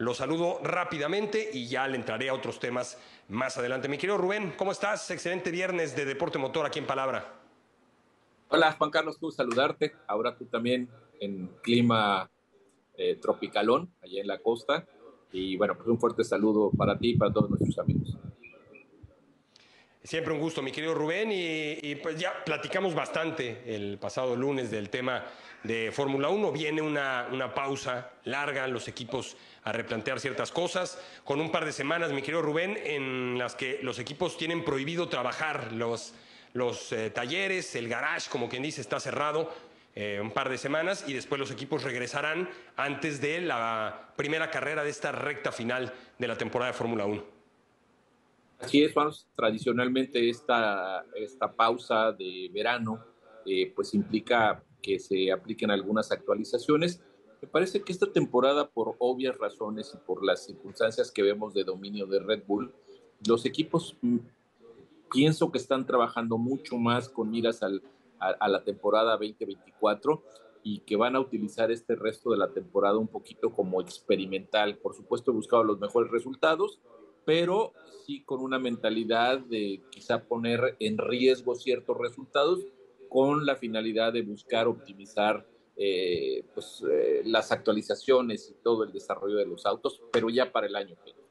Lo saludo rápidamente y ya le entraré a otros temas más adelante. Mi querido Rubén, ¿cómo estás? Excelente viernes de Deporte Motor aquí en Palabra. Hola Juan Carlos, gusto saludarte. Ahora tú también en clima tropicalón, allá en la costa. Y bueno, pues un fuerte saludo para ti y para todos nuestros amigos. Siempre un gusto, mi querido Rubén, y pues ya platicamos bastante el pasado lunes del tema de Fórmula 1. Viene una pausa larga, los equipos a replantear ciertas cosas, con un par de semanas, mi querido Rubén, en las que los equipos tienen prohibido trabajar, los talleres, el garage, como quien dice, está cerrado. Un par de semanas y después los equipos regresarán antes de la primera carrera de esta recta final de la temporada de Fórmula 1. Así es, Juan, tradicionalmente esta pausa de verano pues implica que se apliquen algunas actualizaciones. Me parece que esta temporada, por obvias razones y por las circunstancias que vemos de dominio de Red Bull, los equipos pienso que están trabajando mucho más con miras a la temporada 2024 y que van a utilizar este resto de la temporada un poquito como experimental. Por supuesto, he buscado los mejores resultados, pero sí con una mentalidad de quizá poner en riesgo ciertos resultados con la finalidad de buscar optimizar las actualizaciones y todo el desarrollo de los autos, pero ya para el año que viene.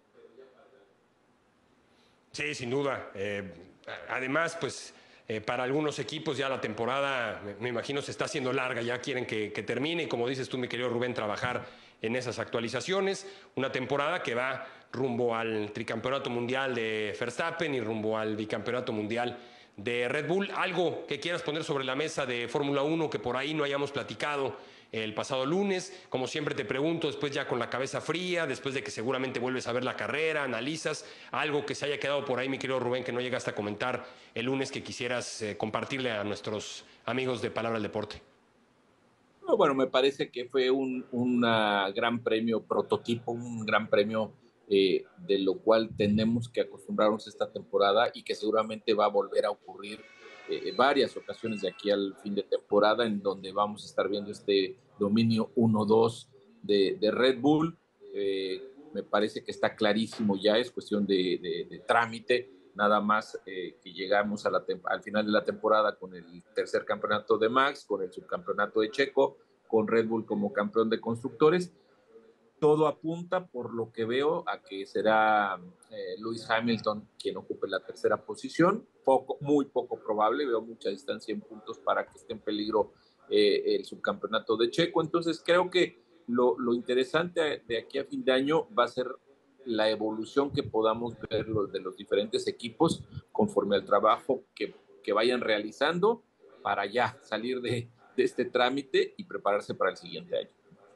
Sí, sin duda. Además, pues para algunos equipos ya la temporada, me imagino, se está haciendo larga, ya quieren que termine y como dices tú, mi querido Rubén, trabajar en esas actualizaciones. Una temporada que va rumbo al tricampeonato mundial de Verstappen y rumbo al bicampeonato mundial de Red Bull. Algo que quieras poner sobre la mesa de Fórmula 1 que por ahí no hayamos platicado el pasado lunes. Como siempre te pregunto, después ya con la cabeza fría, después de que seguramente vuelves a ver la carrera, analizas algo que se haya quedado por ahí, mi querido Rubén, que no llegaste a comentar el lunes que quisieras compartirle a nuestros amigos de Palabra del Deporte. No, bueno, me parece que fue un gran premio prototipo, un gran premio de lo cual tenemos que acostumbrarnos esta temporada y que seguramente va a volver a ocurrir varias ocasiones de aquí al fin de temporada, en donde vamos a estar viendo este dominio 1-2 de Red Bull. Me parece que está clarísimo ya, es cuestión de trámite, nada más que llegamos al final de la temporada con el tercer campeonato de Max, con el subcampeonato de Checo, con Red Bull como campeón de constructores. Todo apunta, por lo que veo, a que será Lewis Hamilton quien ocupe la tercera posición. Muy poco probable, veo mucha distancia en puntos para que esté en peligro el subcampeonato de Checo. Entonces creo que lo interesante de aquí a fin de año va a ser la evolución que podamos ver de los diferentes equipos conforme al trabajo que vayan realizando para ya salir de este trámite y prepararse para el siguiente año.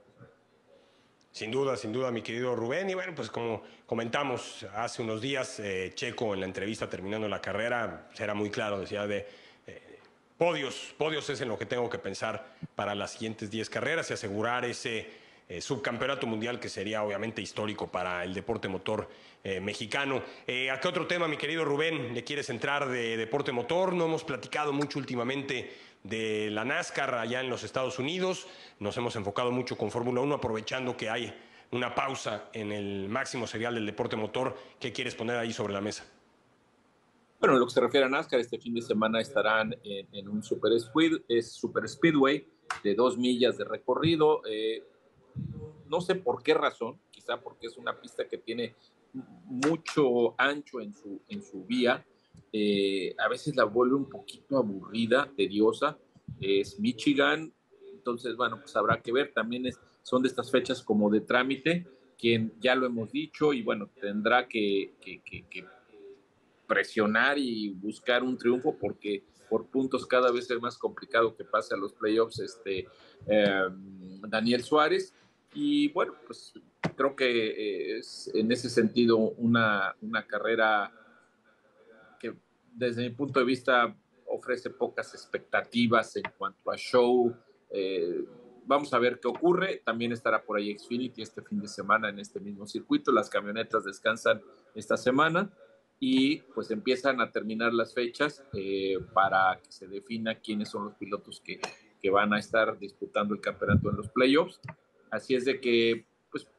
Sin duda, mi querido Rubén. Y bueno, pues como comentamos hace unos días, Checo en la entrevista terminando la carrera, era muy claro, decía de podios es en lo que tengo que pensar para las siguientes 10 carreras y asegurar ese subcampeonato mundial que sería obviamente histórico para el deporte motor mexicano. ¿A qué otro tema, mi querido Rubén, le quieres entrar de deporte motor? No hemos platicado mucho últimamente de la NASCAR allá en los Estados Unidos. Nos hemos enfocado mucho con Fórmula 1, aprovechando que hay una pausa en el máximo serial del deporte motor. ¿Qué quieres poner ahí sobre la mesa? Bueno, en lo que se refiere a NASCAR, este fin de semana estarán en un super speedway de 2 millas de recorrido. No sé por qué razón, quizá porque es una pista que tiene mucho ancho en su vía. A veces la vuelve un poquito aburrida, tediosa. Es Michigan, entonces, bueno, pues habrá que ver. También son de estas fechas como de trámite, que ya lo hemos dicho, y bueno, tendrá que presionar y buscar un triunfo porque por puntos cada vez es más complicado que pase a los playoffs Daniel Suárez. Y bueno, pues creo que es en ese sentido una carrera que desde mi punto de vista ofrece pocas expectativas en cuanto a show. Vamos a ver qué ocurre. También estará por ahí Xfinity este fin de semana en este mismo circuito. Las camionetas descansan esta semana y pues empiezan a terminar las fechas para que se defina quiénes son los pilotos que van a estar disputando el campeonato en los playoffs. Así es de que pues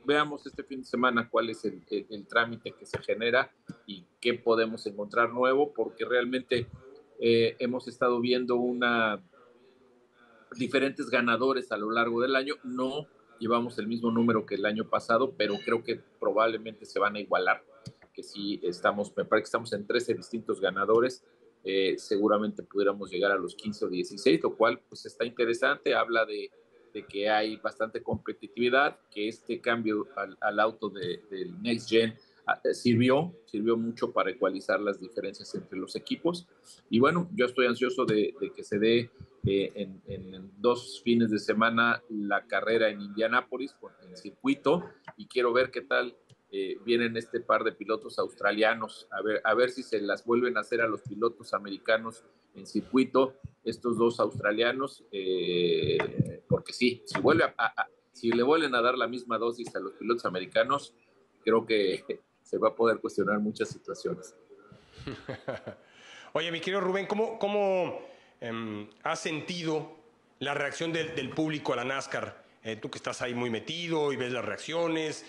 veamos este fin de semana cuál es el trámite que se genera y qué podemos encontrar nuevo, porque realmente hemos estado viendo diferentes ganadores a lo largo del año. No llevamos el mismo número que el año pasado, pero creo que probablemente se van a igualar, que si estamos, me parece que estamos en 13 distintos ganadores, seguramente pudiéramos llegar a los 15 o 16, lo cual pues está interesante, habla de que hay bastante competitividad, que este cambio al auto del Next Gen sirvió mucho para ecualizar las diferencias entre los equipos. Y bueno, yo estoy ansioso de que se dé en 2 fines de semana la carrera en Indianápolis, en circuito, y quiero ver qué tal vienen este par de pilotos australianos, a ver si se las vuelven a hacer a los pilotos americanos en circuito, estos dos australianos, porque sí, si le vuelven a dar la misma dosis a los pilotos americanos, creo que se va a poder cuestionar muchas situaciones. Oye, mi querido Rubén, ¿cómo has sentido la reacción del público a la NASCAR? Tú que estás ahí muy metido y ves las reacciones,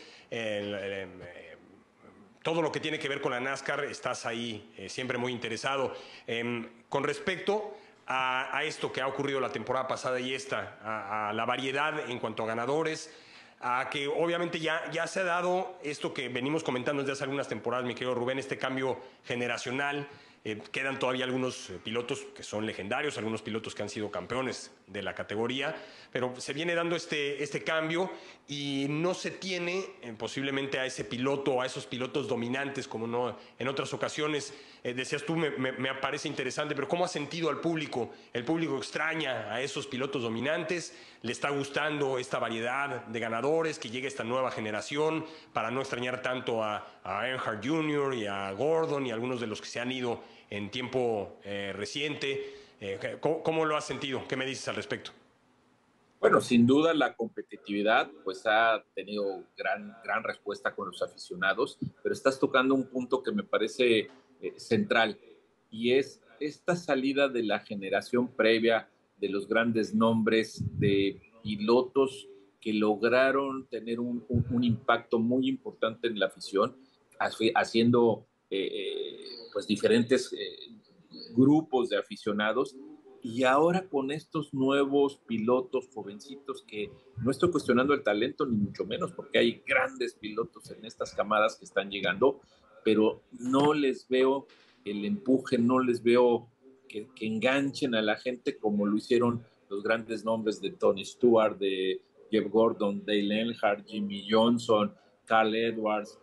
todo lo que tiene que ver con la NASCAR, estás ahí siempre muy interesado. Con respecto a esto que ha ocurrido la temporada pasada y esta, a la variedad en cuanto a ganadores, a que obviamente ya se ha dado esto que venimos comentando desde hace algunas temporadas, mi querido Rubén, este cambio generacional. Quedan todavía algunos pilotos que son legendarios, algunos pilotos que han sido campeones de la categoría, pero se viene dando este cambio y no se tiene posiblemente a ese piloto, a esos pilotos dominantes como no en otras ocasiones. Decías tú, me parece interesante, pero ¿cómo ha sentido al público? ¿El público extraña a esos pilotos dominantes? ¿Le está gustando esta variedad de ganadores que llegue esta nueva generación para no extrañar tanto a Earnhardt Jr. y a Gordon y a algunos de los que se han ido en tiempo reciente? ¿Cómo lo has sentido? ¿Qué me dices al respecto? Bueno, sin duda la competitividad pues ha tenido gran respuesta con los aficionados, pero estás tocando un punto que me parece central y es esta salida de la generación previa de los grandes nombres de pilotos que lograron tener un impacto muy importante en la afición, haciendo pues diferentes grupos de aficionados y ahora con estos nuevos pilotos jovencitos que no estoy cuestionando el talento ni mucho menos porque hay grandes pilotos en estas camadas que están llegando, pero no les veo el empuje, no les veo que enganchen a la gente como lo hicieron los grandes nombres de Tony Stewart, de Jeff Gordon, Dale Earnhardt, Jimmy Johnson, Carl Edwards,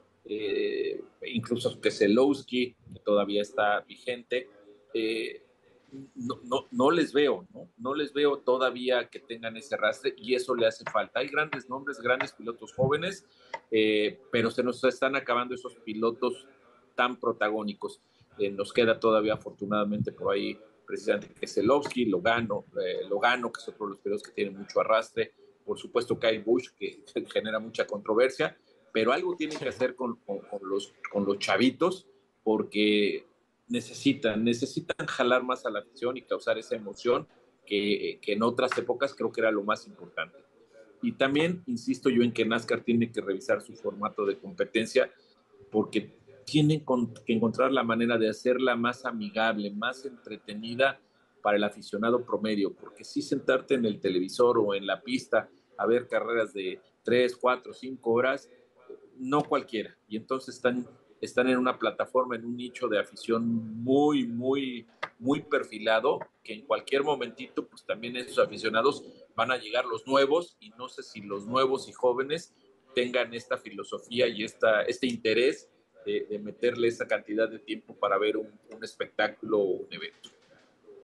incluso Keselowski, que todavía está vigente. Eh, no les veo, ¿no? Les veo todavía que tengan ese rastre y eso le hace falta. Hay grandes nombres, grandes pilotos jóvenes, pero se nos están acabando esos pilotos tan protagónicos. Nos queda todavía afortunadamente por ahí precisamente Keselowski, Logano, que es otro de los pilotos que tiene mucho arrastre, por supuesto Kyle Busch, que genera mucha controversia, pero algo tienen que hacer con los chavitos, porque necesitan jalar más a la afición y causar esa emoción que en otras épocas creo que era lo más importante. Y también insisto yo en que NASCAR tiene que revisar su formato de competencia porque tienen que encontrar la manera de hacerla más amigable, más entretenida para el aficionado promedio, porque si sentarte en el televisor o en la pista a ver carreras de 3, 4, 5 horas, no cualquiera. Y entonces están en una plataforma, en un nicho de afición muy perfilado, que en cualquier momentito, pues también esos aficionados van a llegar los nuevos, y no sé si los nuevos y jóvenes tengan esta filosofía y este interés de meterle esa cantidad de tiempo para ver un espectáculo o un evento.